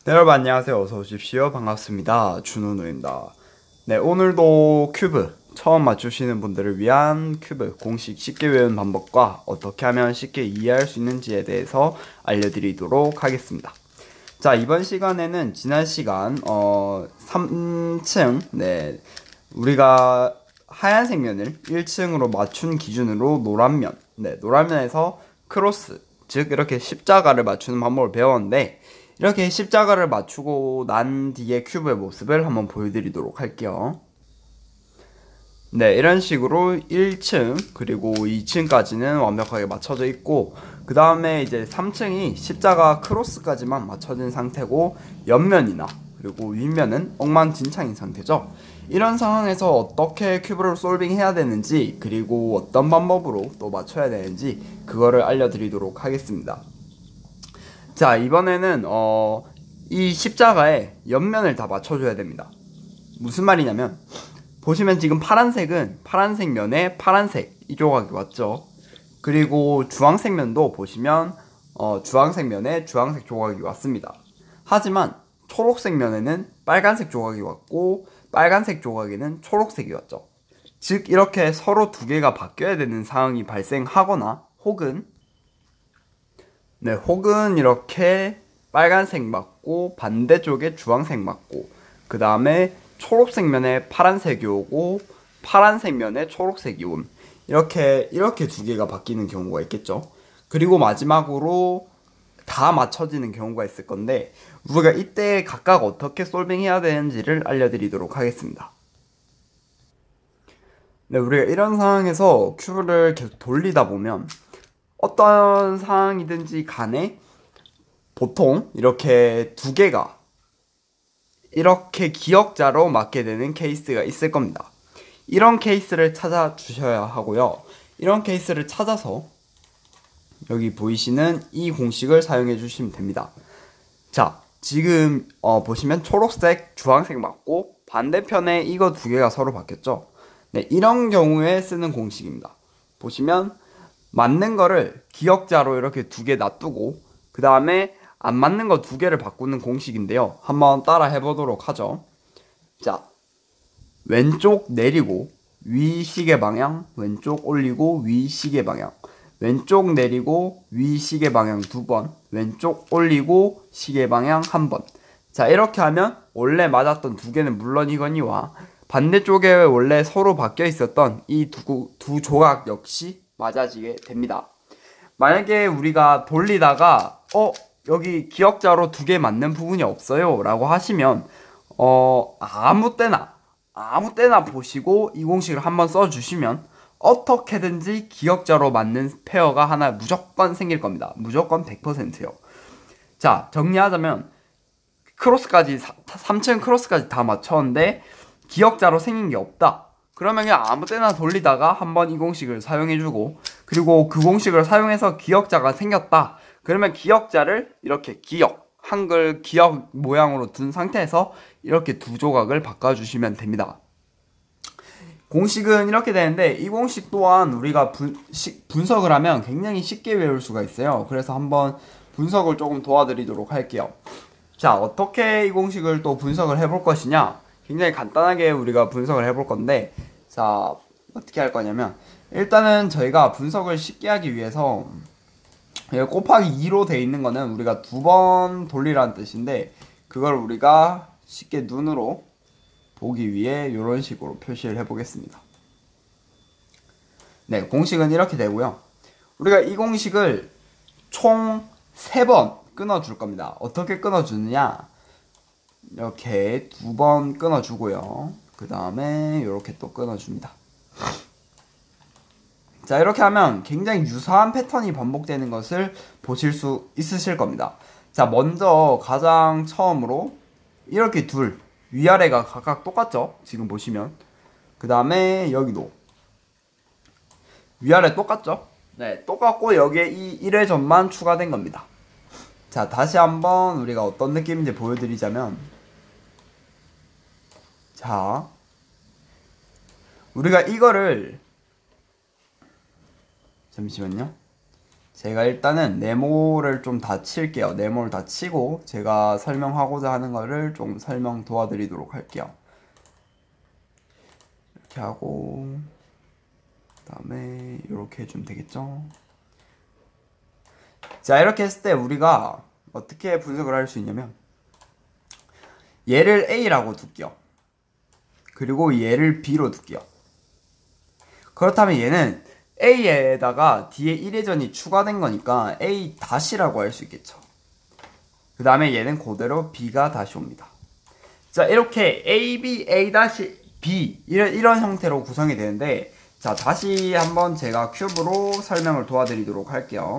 네, 여러분 안녕하세요. 어서 오십시오. 반갑습니다. 준호누입니다. 네, 오늘도 큐브 처음 맞추시는 분들을 위한 큐브 공식 쉽게 외우는 방법과 어떻게 하면 쉽게 이해할 수 있는지에 대해서 알려드리도록 하겠습니다. 자, 이번 시간에는 지난 시간 3층 우리가 하얀색 면을 1층으로 맞춘 기준으로 노란면, 노란면에서 크로스, 즉 이렇게 십자가를 맞추는 방법을 배웠는데, 이렇게 십자가를 맞추고 난 뒤에 큐브의 모습을 한번 보여드리도록 할게요. 네, 이런 식으로 1층 그리고 2층까지는 완벽하게 맞춰져 있고, 그 다음에 이제 3층이 십자가 크로스까지만 맞춰진 상태고, 옆면이나 그리고 윗면은 엉망진창인 상태죠. 이런 상황에서 어떻게 큐브를 솔빙해야 되는지, 그리고 어떤 방법으로 또 맞춰야 되는지 그거를 알려드리도록 하겠습니다. 자, 이번에는 이 십자가의 옆면을 다 맞춰줘야 됩니다. 무슨 말이냐면, 보시면 지금 파란색은 파란색 면에 파란색 이 조각이 왔죠. 그리고 주황색 면도 보시면 주황색 면에 주황색 조각이 왔습니다. 하지만 초록색 면에는 빨간색 조각이 왔고, 빨간색 조각에는 초록색이 왔죠. 즉 이렇게 서로 두 개가 바뀌어야 되는 상황이 발생하거나, 혹은 이렇게 빨간색 맞고 반대쪽에 주황색 맞고, 그 다음에 초록색 면에 파란색이 오고 파란색 면에 초록색이 온, 이렇게 두 개가 바뀌는 경우가 있겠죠. 그리고 마지막으로 다 맞춰지는 경우가 있을 건데, 우리가 이때 각각 어떻게 솔빙해야 되는지를 알려드리도록 하겠습니다. 네, 우리가 이런 상황에서 큐브를 계속 돌리다 보면 어떤 상황이든지 간에 보통 이렇게 두 개가 이렇게 기역자로 맞게 되는 케이스가 있을 겁니다. 이런 케이스를 찾아 주셔야 하고요. 이런 케이스를 찾아서 여기 보이시는 이 공식을 사용해 주시면 됩니다. 자, 지금 보시면 초록색, 주황색 맞고 반대편에 이거 두 개가 서로 바뀌었죠. 네, 이런 경우에 쓰는 공식입니다. 보시면 맞는 거를 기역자로 이렇게 두 개 놔두고, 그 다음에 안 맞는 거 두 개를 바꾸는 공식인데요. 한번 따라 해보도록 하죠. 자, 왼쪽 내리고 위 시계 방향, 왼쪽 올리고 위 시계 방향, 왼쪽 내리고 위 시계 방향 두 번, 왼쪽 올리고 시계 방향 한 번. 자, 이렇게 하면 원래 맞았던 두 개는 물론이거니와 반대쪽에 원래 서로 바뀌어 있었던 이 두 조각 역시 맞아지게 됩니다. 만약에 우리가 돌리다가 여기 기역자로 두 개 맞는 부분이 없어요 라고 하시면 아무 때나 보시고 이 공식을 한번 써주시면 어떻게든지 기역자로 맞는 페어가 하나 무조건 생길 겁니다. 무조건 100%요. 자, 정리하자면 크로스까지 3층 크로스까지 다 맞췄는데 기역자로 생긴 게 없다. 그러면 그냥 아무 때나 돌리다가 한번 이 공식을 사용해주고, 그리고 그 공식을 사용해서 기역자가 생겼다. 그러면 기역자를 이렇게 한글 기역 모양으로 둔 상태에서 이렇게 두 조각을 바꿔주시면 됩니다. 공식은 이렇게 되는데, 이 공식 또한 우리가 분석을 하면 굉장히 쉽게 외울 수가 있어요. 그래서 한번 분석을 조금 도와드리도록 할게요. 자, 어떻게 이 공식을 또 분석을 해볼 것이냐? 굉장히 간단하게 우리가 분석을 해볼 건데, 자, 어떻게 할 거냐면, 일단은 저희가 분석을 쉽게 하기 위해서 곱하기 2로 돼 있는 거는 우리가 두 번 돌리라는 뜻인데, 그걸 우리가 쉽게 눈으로 보기 위해 이런 식으로 표시를 해보겠습니다. 네, 공식은 이렇게 되고요. 우리가 이 공식을 총 3번 끊어줄 겁니다. 어떻게 끊어주느냐? 이렇게 두 번 끊어주고요. 그 다음에 이렇게 또 끊어줍니다. 자, 이렇게 하면 굉장히 유사한 패턴이 반복되는 것을 보실 수 있으실 겁니다. 자, 먼저 가장 처음으로 이렇게 위아래가 각각 똑같죠? 지금 보시면. 그 다음에 여기도 위아래 똑같죠? 네, 똑같고 여기에 이 1회전만 추가된 겁니다. 자, 다시 한번 우리가 어떤 느낌인지 보여드리자면, 자, 우리가 이거를, 잠시만요. 제가 일단은 네모를 좀 다 칠게요. 네모를 다 치고 제가 설명하고자 하는 거를 좀 설명 도와드리도록 할게요. 이렇게 하고 그 다음에 이렇게 해주면 되겠죠. 자, 이렇게 했을 때 우리가 어떻게 분석을 할 수 있냐면 얘를 A라고 둘게요. 그리고 얘를 B로 둘게요. 그렇다면 얘는 A에다가 뒤에 1회전이 추가된 거니까 A 다시라고 할 수 있겠죠. 그 다음에 얘는 그대로 B가 다시 옵니다. 자, 이렇게 A, B, A 다시 B 이런 형태로 구성이 되는데, 자, 다시 한번 제가 큐브로 설명을 도와드리도록 할게요.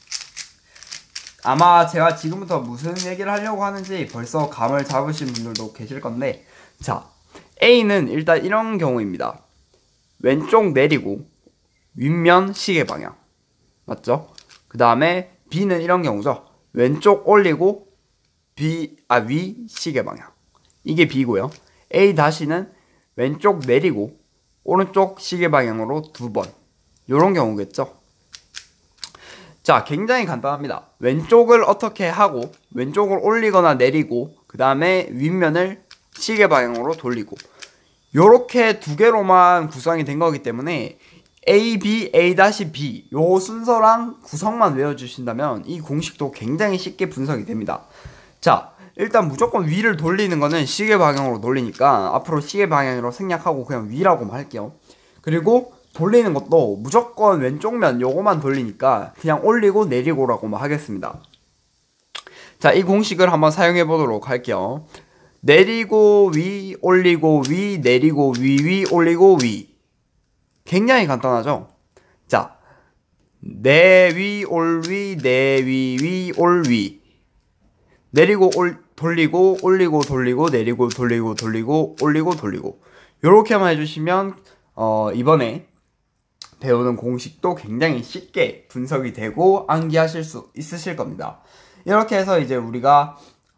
아마 제가 지금부터 무슨 얘기를 하려고 하는지 벌써 감을 잡으신 분들도 계실 건데, 자, A는 일단 이런 경우입니다. 왼쪽 내리고 윗면 시계 방향, 맞죠? 그 다음에 B는 이런 경우죠. 왼쪽 올리고 위 시계 방향, 이게 B고요. A 다시는 왼쪽 내리고 오른쪽 시계 방향으로 2번, 요런 경우겠죠. 자, 굉장히 간단합니다. 왼쪽을 어떻게 하고 왼쪽을 올리거나 내리고 그 다음에 윗면을 시계 방향으로 돌리고, 요렇게 두 개로만 구성이 된 거기 때문에 A, B, A-B 요 순서랑 구성만 외워주신다면 이 공식도 굉장히 쉽게 분석이 됩니다. 자, 일단 무조건 위를 돌리는 거는 시계 방향으로 돌리니까 앞으로 시계 방향으로 생략하고 그냥 위라고만 할게요. 그리고 돌리는 것도 무조건 왼쪽 면 요거만 돌리니까 그냥 올리고 내리고라고만 하겠습니다. 자, 이 공식을 한번 사용해 보도록 할게요. 내리고 위, 올리고 위, 내리고 위, 올리고 위. 굉장히 간단하죠? 자, 내 위, 올 위, 내 위, 올 위. 내리고 돌리고, 올리고 돌리고, 내리고 돌리고, 올리고 돌리고. 요렇게만 해주시면 이번에 배우는 공식도 굉장히 쉽게 분석이 되고 암기하실 수 있으실 겁니다. 이렇게 해서 이제 우리가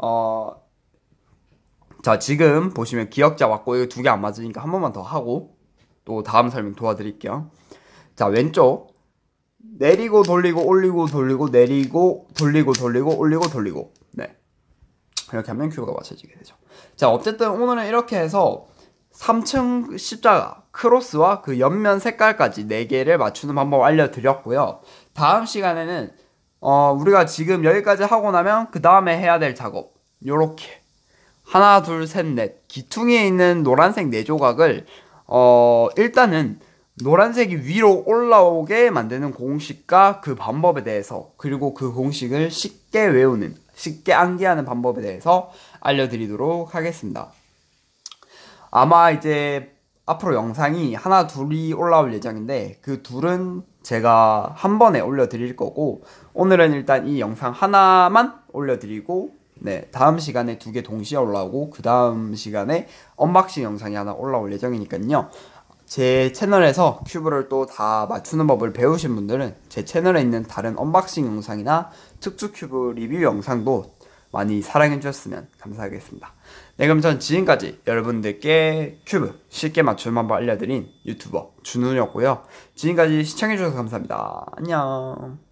자, 지금 보시면 기억자 왔고 이거 두 개 안 맞으니까 한 번만 더 하고 또 다음 설명 도와드릴게요. 자, 왼쪽 내리고 돌리고 올리고 돌리고 내리고 돌리고 올리고 돌리고, 네, 이렇게 하면 큐브가 맞춰지게 되죠. 자, 어쨌든 오늘은 이렇게 해서 3층 십자가 크로스와 그 옆면 색깔까지 4개를 맞추는 방법 알려드렸고요. 다음 시간에는 우리가 지금 여기까지 하고 나면 그 다음에 해야 될 작업, 요렇게 하나 둘 셋 넷 기퉁이에 있는 노란색 4조각을 일단은 노란색이 위로 올라오게 만드는 공식과 그 방법에 대해서, 그리고 그 공식을 쉽게 외우는, 쉽게 암기하는 방법에 대해서 알려드리도록 하겠습니다. 아마 이제 앞으로 영상이 하나 둘이 올라올 예정인데 그 둘은 제가 한 번에 올려드릴 거고, 오늘은 일단 이 영상 하나만 올려드리고, 네, 다음 시간에 2개 동시에 올라오고 그 다음 시간에 언박싱 영상이 하나 올라올 예정이니까요. 제 채널에서 큐브를 또 다 맞추는 법을 배우신 분들은 제 채널에 있는 다른 언박싱 영상이나 특수 큐브 리뷰 영상도 많이 사랑해 주셨으면 감사하겠습니다. 네, 그럼 전 지금까지 여러분들께 큐브 쉽게 맞추는 방법 알려드린 유튜버 준훈이었고요. 지금까지 시청해 주셔서 감사합니다. 안녕.